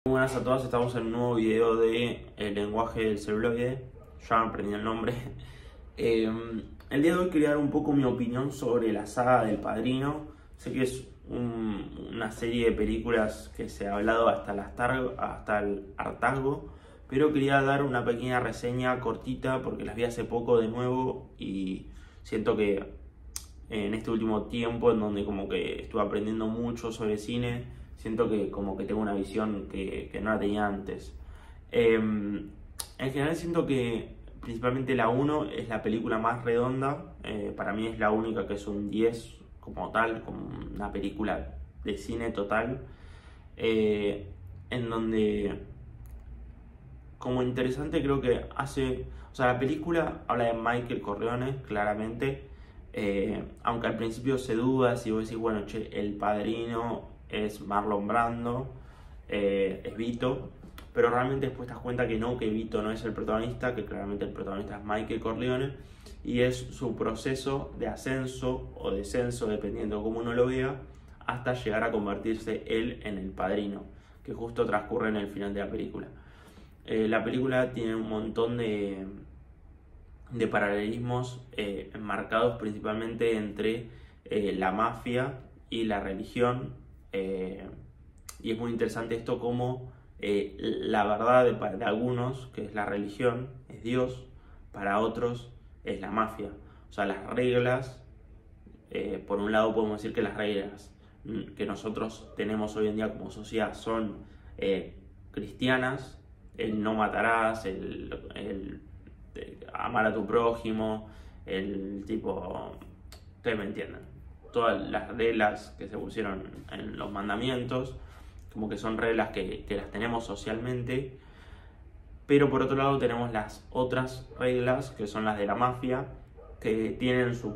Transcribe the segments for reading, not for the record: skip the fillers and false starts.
Buenas a todos, estamos en un nuevo video de el lenguaje del celuloide. Ya me aprendí el nombre. El día de hoy quería dar un poco mi opinión sobre la saga del Padrino. Sé que es una serie de películas que se ha hablado hasta el hartazgo, pero quería dar una pequeña reseña cortita porque las vi hace poco de nuevo y siento que en este último tiempo, en donde como que estuve aprendiendo mucho sobre cine, siento que como que tengo una visión que no la tenía antes. En general siento que principalmente la uno es la película más redonda. Para mí es la única que es un 10 como tal, como una película de cine total. En donde como interesante creo que hace... O sea, la película habla de Michael Corleone, claramente. Aunque al principio se duda si vos decís, bueno, che, el Padrino es Marlon Brando, es Vito, pero realmente después te das cuenta que no, que Vito no es el protagonista, que claramente el protagonista es Michael Corleone, y es su proceso de ascenso o descenso, dependiendo de cómo uno lo vea, hasta llegar a convertirse él en el Padrino, que justo transcurre en el final de la película. La película tiene un montón de paralelismos enmarcados principalmente entre la mafia y la religión, y es muy interesante esto como la verdad de algunos, que es la religión, es Dios, para otros es la mafia. O sea, las reglas, por un lado podemos decir que las reglas que nosotros tenemos hoy en día como sociedad son cristianas, el no matarás, el amar a tu prójimo, el tipo, ustedes me entienden, todas las reglas que se pusieron en los mandamientos, como que son reglas que las tenemos socialmente, pero por otro lado tenemos las otras reglas que son las de la mafia, que tienen su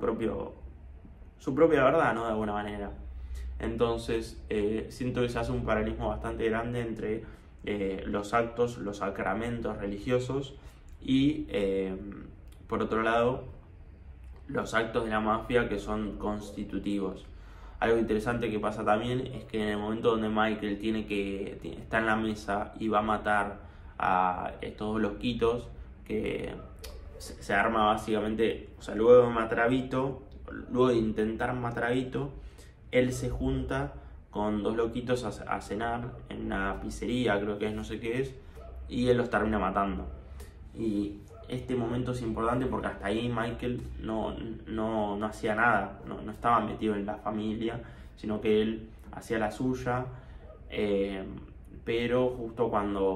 propia verdad, ¿no? De alguna manera. Entonces siento que se hace un paralelismo bastante grande entre los actos, los sacramentos religiosos y por otro lado los actos de la mafia que son constitutivos. Algo interesante que pasa también es que en el momento donde Michael está en la mesa y va a matar a estos dos loquitos, que se arma básicamente, o sea, luego de matar a Vito, luego de intentar matar a Vito, él se junta con dos loquitos a cenar en una pizzería, creo que es, no sé qué es, y él los termina matando. Y este momento es importante porque hasta ahí Michael no hacía nada, no estaba metido en la familia, sino que él hacía la suya, pero justo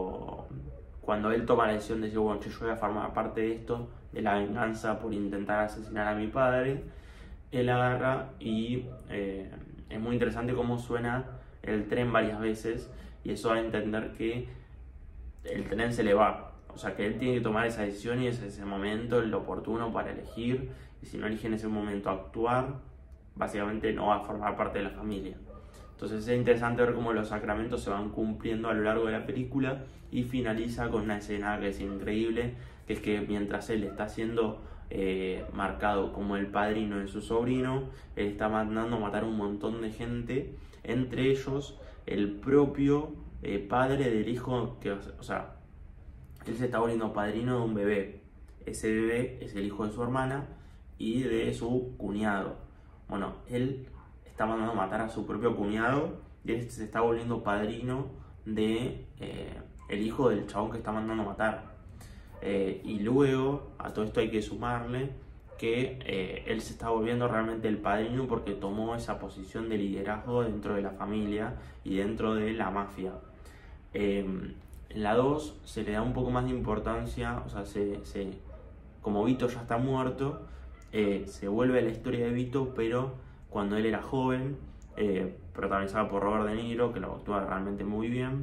cuando él toma la decisión de decir, bueno, yo voy a formar parte de esto, de la venganza por intentar asesinar a mi padre, él agarra y es muy interesante cómo suena el tren varias veces, y eso da a entender que el tren se le va. O sea, que él tiene que tomar esa decisión y es ese momento el oportuno para elegir, y si no elige en ese momento actuar, básicamente no va a formar parte de la familia. Entonces es interesante ver cómo los sacramentos se van cumpliendo a lo largo de la película, y finaliza con una escena que es increíble, que es que mientras él está siendo marcado como el padrino de su sobrino, él está mandando a matar un montón de gente, entre ellos el propio padre del hijo, que, o sea, él se está volviendo padrino de un bebé. Ese bebé es el hijo de su hermana y de su cuñado. Bueno, él está mandando a matar a su propio cuñado y él se está volviendo padrino de el hijo del chabón que está mandando a matar. Y luego a todo esto hay que sumarle que él se está volviendo realmente el padrino porque tomó esa posición de liderazgo dentro de la familia y dentro de la mafia. En la 2 se le da un poco más de importancia, o sea, como Vito ya está muerto, se vuelve a la historia de Vito, pero cuando él era joven, protagonizada por Robert De Niro, que lo actúa realmente muy bien,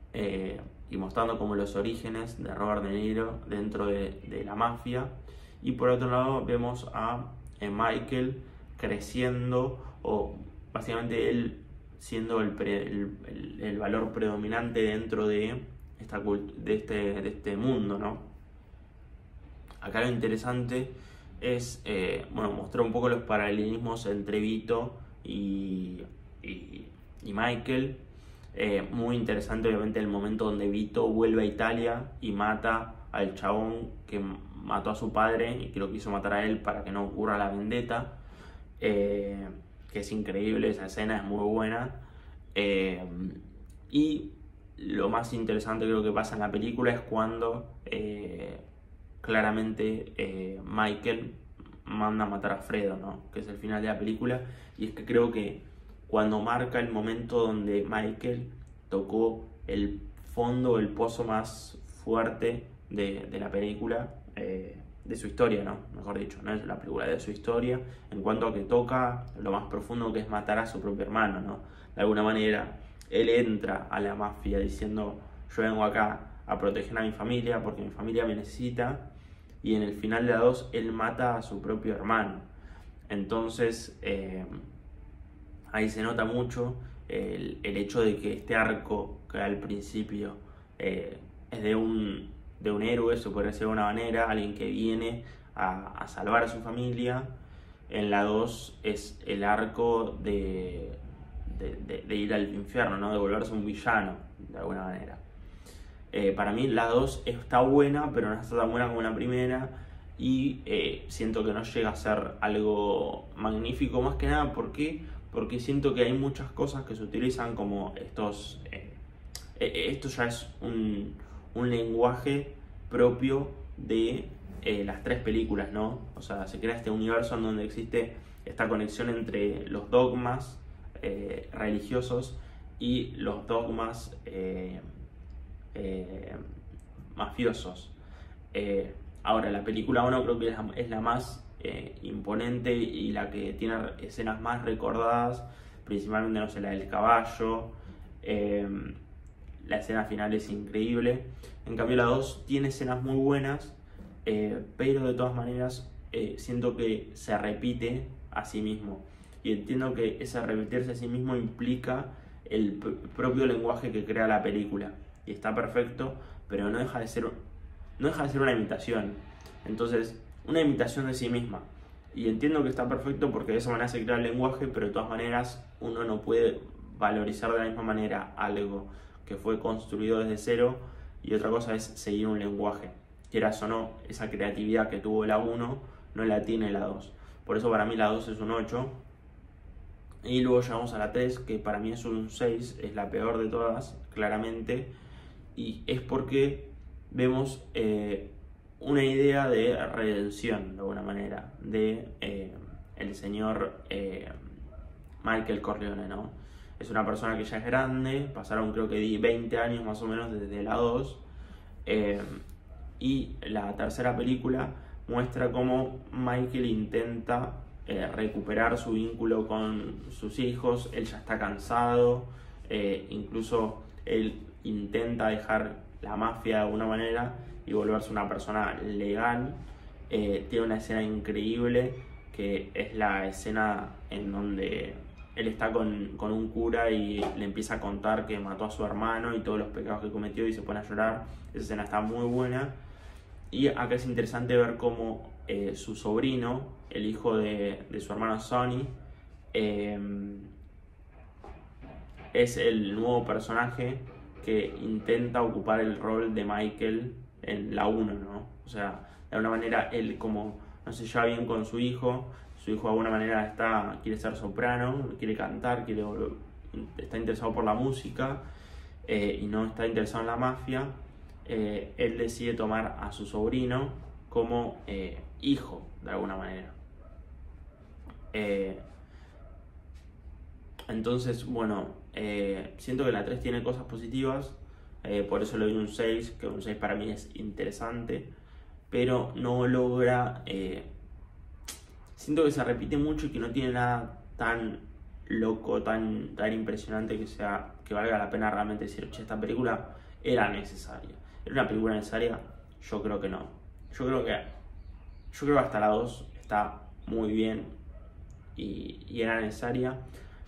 y mostrando como los orígenes de Robert De Niro dentro de la mafia. Y por otro lado vemos a Michael creciendo, o básicamente él siendo el valor predominante dentro de este mundo, ¿no? Acá lo interesante es mostrar un poco los paralelismos entre Vito y Michael, Muy interesante obviamente el momento donde Vito vuelve a Italia y mata al chabón que mató a su padre y que lo quiso matar a él para que no ocurra la vendetta. Que es increíble, esa escena es muy buena. Y lo más interesante creo que pasa en la película es cuando claramente Michael manda a matar a Fredo, ¿no? Que es el final de la película. Y es que creo que cuando marca el momento donde Michael tocó el fondo, el pozo más fuerte de la película, de su historia, ¿no? Mejor dicho, no es la película, de su historia, en cuanto a que toca lo más profundo, que es matar a su propio hermano, ¿no? De alguna manera, él entra a la mafia diciendo: yo vengo acá a proteger a mi familia porque mi familia me necesita, y en el final de la 2 él mata a su propio hermano. Entonces ahí se nota mucho el hecho de que este arco, que al principio es de un héroe, se podría decir de una manera, alguien que viene a salvar a su familia. En la 2 es el arco de ir al infierno, ¿no? De volverse un villano, de alguna manera. Para mí la 2 está buena, pero no está tan buena como la primera, y siento que no llega a ser algo magnífico, más que nada porque siento que hay muchas cosas que se utilizan como estos... esto ya es un lenguaje propio de las 3 películas, ¿no? O sea, se crea este universo en donde existe esta conexión entre los dogmas religiosos y los dogmas mafiosos. Ahora, la película 1 creo que es la más imponente y la que tiene escenas más recordadas, principalmente, no sé, la del caballo. La escena final es increíble. En cambio la 2 tiene escenas muy buenas, pero de todas maneras siento que se repite a sí mismo. Y entiendo que ese repetirse a sí mismo implica el propio lenguaje que crea la película. Y está perfecto, pero no deja de ser una imitación. Entonces, una imitación de sí misma. Y entiendo que está perfecto porque de esa manera se crea el lenguaje, pero de todas maneras uno no puede valorizar de la misma manera algo que fue construido desde cero, y otra cosa es seguir un lenguaje. Quieras o no, esa creatividad que tuvo la 1 no la tiene la 2. Por eso para mí la 2 es un 8. Y luego llegamos a la 3, que para mí es un 6, es la peor de todas, claramente. Y es porque vemos una idea de redención, de alguna manera, de el señor Michael Corleone, ¿no? Es una persona que ya es grande, pasaron creo que 20 años más o menos desde la 2, y la tercera película muestra cómo Michael intenta recuperar su vínculo con sus hijos. Él ya está cansado, incluso él intenta dejar la mafia de alguna manera y volverse una persona legal. Tiene una escena increíble, que es la escena en donde él está con un cura y le empieza a contar que mató a su hermano y todos los pecados que cometió, y se pone a llorar. Esa escena está muy buena. Y acá es interesante ver cómo su sobrino, el hijo de su hermano Sonny, es el nuevo personaje que intenta ocupar el rol de Michael en la 1, ¿no? O sea, de alguna manera él, como no se lleva bien con su hijo de alguna manera quiere ser soprano, quiere cantar, está interesado por la música, y no está interesado en la mafia. Él decide tomar a su sobrino como hijo, de alguna manera. Entonces, bueno, siento que la 3 tiene cosas positivas, por eso le doy un 6, que un 6 para mí es interesante, pero no logra... siento que se repite mucho y que no tiene nada tan loco, tan impresionante que valga la pena realmente decir: che, esta película era necesaria. ¿Era una película necesaria? Yo creo que no. Yo creo que hasta la 2 está muy bien y era necesaria.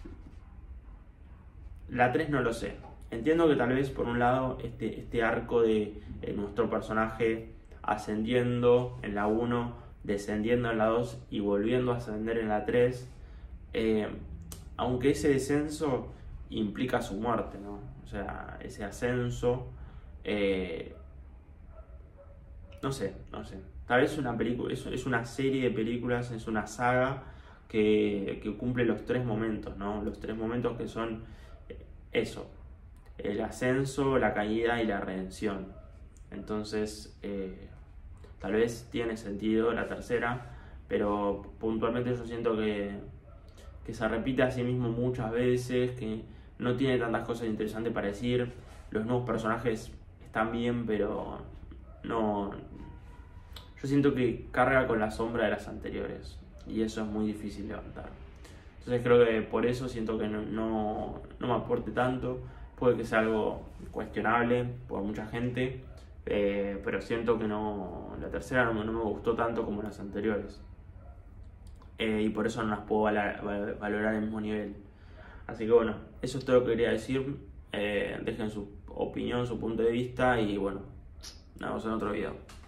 La 3 no lo sé. Entiendo que tal vez por un lado este arco de nuestro personaje ascendiendo en la 1, descendiendo en la 2 y volviendo a ascender en la 3, aunque ese descenso implica su muerte, ¿no? O sea, ese ascenso, no sé. Tal vez una película, es una serie de películas, es una saga que cumple los tres momentos, ¿no? Los tres momentos que son eso, el ascenso, la caída y la redención. Entonces, tal vez tiene sentido la tercera, pero puntualmente yo siento que se repite a sí mismo muchas veces, que no tiene tantas cosas interesantes para decir. Los nuevos personajes están bien, pero no. Yo siento que carga con la sombra de las anteriores y eso es muy difícil levantar. Entonces creo que por eso siento que no me aporte tanto. Puede que sea algo cuestionable por mucha gente, pero siento que la tercera no me gustó tanto como las anteriores. Y por eso no las puedo valorar al mismo nivel. Así que bueno, eso es todo lo que quería decir. Dejen su opinión, su punto de vista y bueno, nos vemos en otro video.